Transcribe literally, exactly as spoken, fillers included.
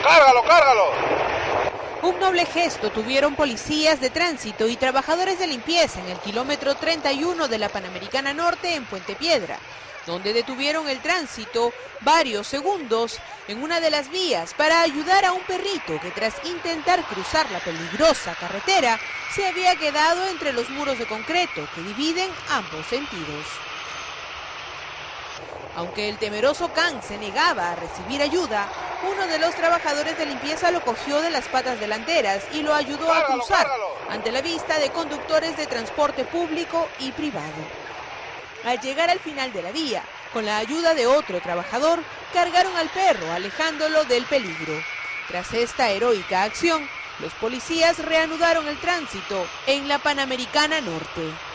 ¡Cárgalo, cárgalo! Un noble gesto tuvieron policías de tránsito y trabajadores de limpieza en el kilómetro treinta y uno de la Panamericana Norte en Puente Piedra, donde detuvieron el tránsito varios segundos en una de las vías para ayudar a un perrito que tras intentar cruzar la peligrosa carretera se había quedado entre los muros de concreto que dividen ambos sentidos. Aunque el temeroso can se negaba a recibir ayuda, uno de los trabajadores de limpieza lo cogió de las patas delanteras y lo ayudó a cruzar ante la vista de conductores de transporte público y privado. Al llegar al final de la vía, con la ayuda de otro trabajador, cargaron al perro, alejándolo del peligro. Tras esta heroica acción, los policías reanudaron el tránsito en la Panamericana Norte.